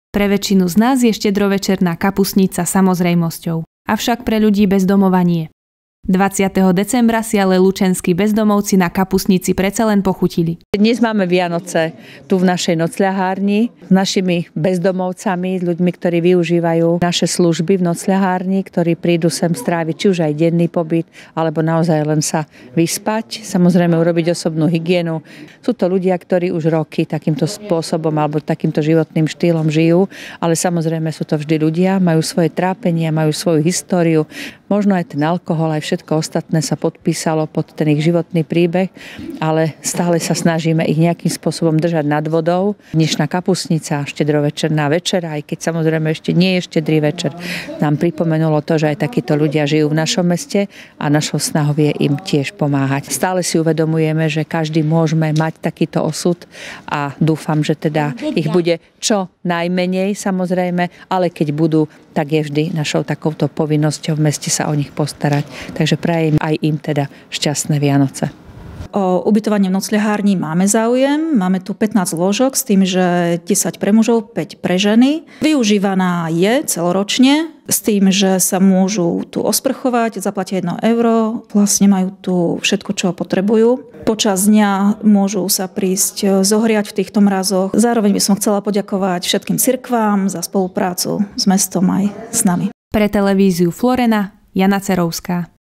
Pre väčšinu z nás je štedrovečerná kapustnica samozrejmosťou, avšak pre ľudí bez domova nie. 20. decembra si ale lučenskí bezdomovci na kapustnici predsa len pochutili. Dnes máme Vianoce tu v našej nocľahárni s našimi bezdomovcami, ľuďmi, ktorí využívajú naše služby v nocľahárni, ktorí prídu sem stráviť či už aj denný pobyt, alebo naozaj len sa vyspať, samozrejme urobiť osobnú hygienu. Sú to ľudia, ktorí už roky takýmto spôsobom alebo takýmto životným štýlom žijú, ale samozrejme sú to vždy ľudia, majú svoje trápenia, majú svoju históriu, možno aj ten alkohol, aj všetko ostatné sa podpísalo pod ten ich životný príbeh, ale stále sa snažíme ich nejakým spôsobom držať nad vodou. Dnešná kapustnica, štedrovečerná večera, aj keď samozrejme ešte nie je štedrý večer, nám pripomenulo to, že aj takíto ľudia žijú v našom meste a našou snahou je im tiež pomáhať. Stále si uvedomujeme, že každý môžeme mať takýto osud a dúfam, že teda ich bude čo najmenej samozrejme, ale keď budú, tak je vždy našou takouto povinnosťou v meste sa o nich postarať. Takže prajem aj im teda šťastné Vianoce. O ubytovanie v nocľahárni máme záujem. Máme tu 15 lôžok s tým, že 10 pre mužov, 5 pre ženy. Využívaná je celoročne s tým, že sa môžu tu osprchovať, zaplatia 1 euro. Vlastne majú tu všetko, čo potrebujú. Počas dňa môžu sa prísť zohriať v týchto mrazoch. Zároveň by som chcela poďakovať všetkým cirkvám za spoluprácu s mestom aj s nami. Pre televíziu Florena, Jana Cerovská.